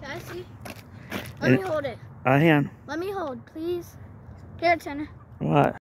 I see. Let me hold it. Hang on. Let me hold, please. Here, Tanner. What?